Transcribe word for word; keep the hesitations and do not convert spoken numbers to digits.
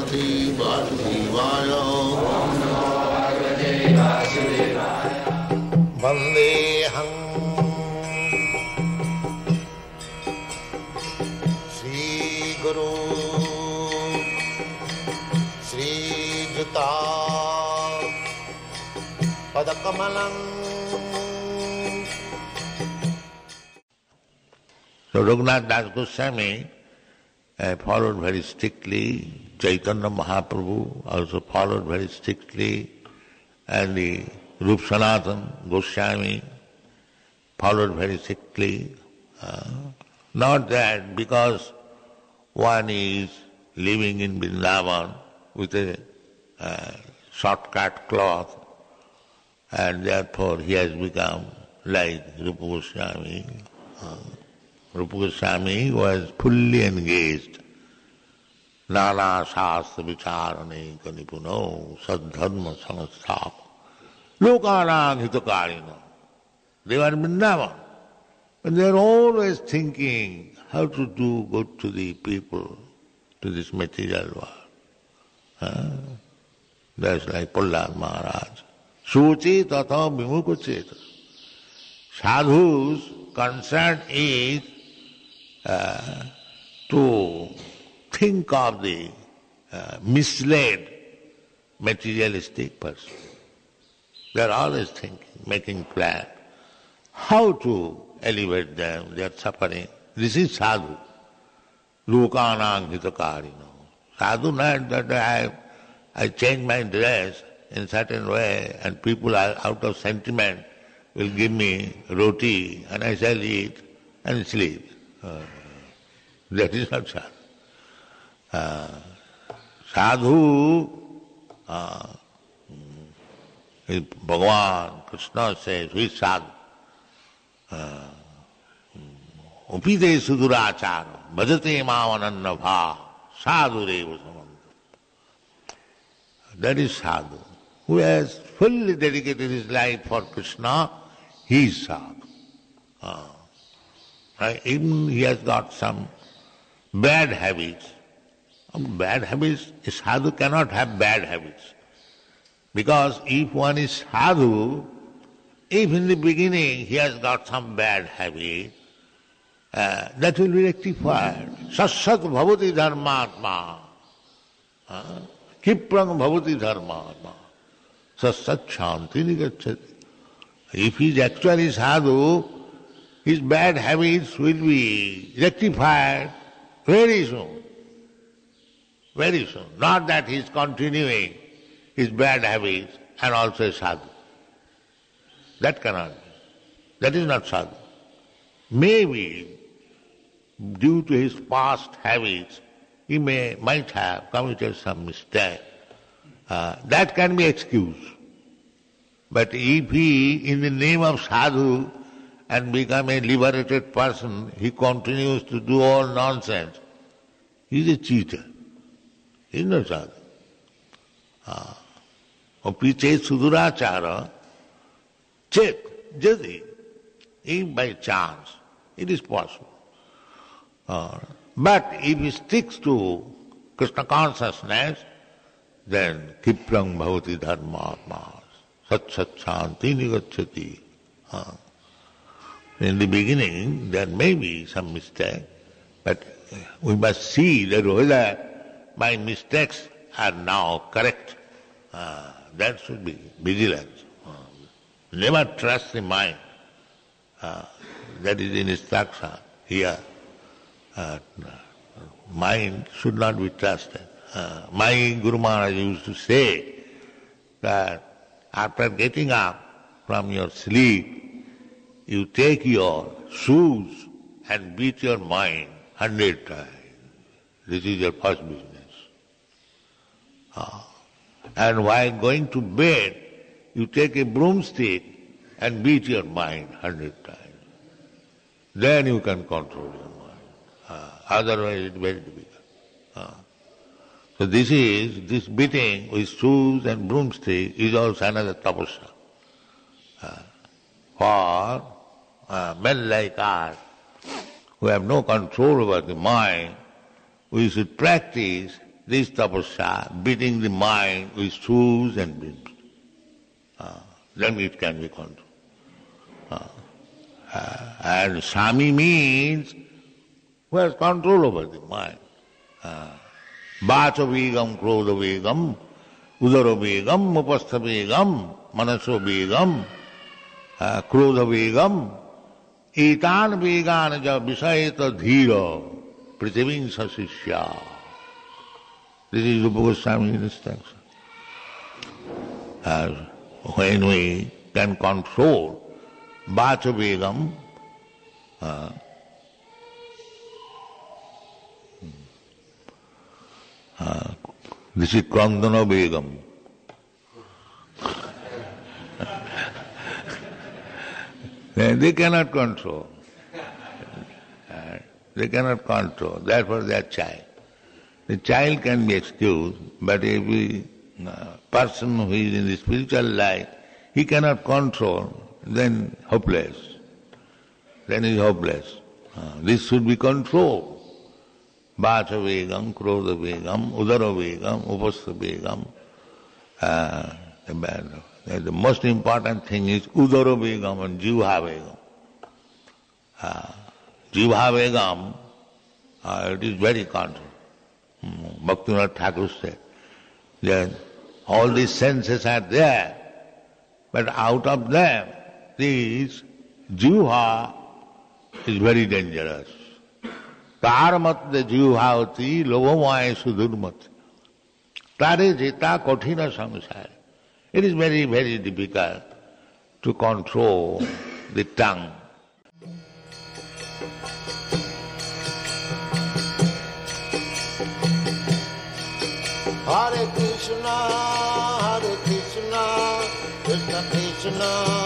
Bhagavate Vasudevaya. Om Namo Bhagavate Vasudevaya. Vandeham Shri Guru Shri Juta Padakamalam. So Raghunath Das Goswami uh, followed very strictly, Chaitanya Mahaprabhu also followed very strictly, and the Rup Sanatan Goswami followed very strictly. Uh, not that because one is living in Vrindavan with a uh, shortcut cloth and therefore he has become like Rupa Goswami. Uh, Rupa Goswami was fully engaged. Nana Shastra Vicharane Kanipuno Sadharma Samastapa Lokanang Hitakarino. They were in Vrindavan. And they are always thinking how to do good to the people, to this material world. Huh? That's like Prahlad Maharaj. Suchi tatha vimukha cheta. Sadhu's concern is uh, to think of the uh, misled materialistic person. They are always thinking, making plans, how to elevate them, they are suffering. This is sadhu. Lokanang hitakarino. Sadhu not that I, I change my dress in certain way and people are out of sentiment will give me roti and I shall eat and sleep. Uh, that is not sadhu. Uh, sadhu, uh, Bhagavan, Krishna says, who is sadhu? Upite sudurachara, bhajate mavananna bha, sadhu reva samanta. That is sadhu. Who has fully dedicated his life for Krishna, he is sadhu. Uh, right? Even he has got some bad habits. Bad habits, a sadhu cannot have bad habits. Because if one is sadhu, if in the beginning he has got some bad habit, uh, that will be rectified. Satsat bhavati dharmatma. Uh, Kiprang bhavati dharmatma. Satsat shanti nigacchati. If he is actually sadhu, his bad habits will be rectified very soon. Very soon. Not that he is continuing his bad habits and also a sadhu. That cannot be. That is not sadhu. Maybe due to his past habits, he may might have committed some mistake. Uh, that can be excused. But if he, in the name of sadhu, and become a liberated person, he continues to do all nonsense, he is a cheater. He is not sadhu. Uh, Opiche sudurachara, check, jadi, if by chance, it is possible. Uh, but if he sticks to Krishna consciousness, then kiprang bhavati dharmatma, sat sat shanti nigacchati. Uh, in the beginning, there may be some mistake, but we must see that whether my mistakes are now correct. Uh, that should be vigilance. Uh, never trust the mind. Uh, that is in instruction here. Uh, mind should not be trusted. Uh, my Guru Maharaj used to say that after getting up from your sleep, you take your shoes and beat your mind hundred times. This is your first business. Uh, and while going to bed, you take a broomstick and beat your mind hundred times. Then you can control your mind. Uh, otherwise it is very difficult. Uh, so this is, this beating with shoes and broomstick is also another tapasya. Uh, for uh, men like us, who have no control over the mind, we should practice this tapasya, beating the mind with shoes and beams. Uh, then it can be controlled. Uh, uh, and Sami means who has control over the mind. Vacha vegam, krodha vegam, udara vegam, upastha vegam, manaso vegam, krodha vegam, etan vegan ja visayata dhira, prithivimsa sishya. This is Rupa Goswami's instruction. Uh, when we can control Vacha vegam, uh, uh, this is Krandana vegam. They cannot control. Uh, they cannot control. Therefore they are child. The child can be excused, but if a uh, person who is in the spiritual life, he cannot control, then hopeless. Then he is hopeless. Uh, this should be controlled. Vacha vegam, krodha vegam, udara vegam, upastha vegam. Uh, the, the most important thing is udara vegam and jivha vegam. Uh, jivha vegam, uh, it is very controlled. Bhaktivinoda Thakur said that all these senses are there, but out of them, this jivha is very dangerous. Taramat de jivhavati lobhamaya sudurmati. Tare jita kothina samsara. It is very, very difficult to control the tongue. Hare Krishna, Hare Krishna, Krishna Krishna,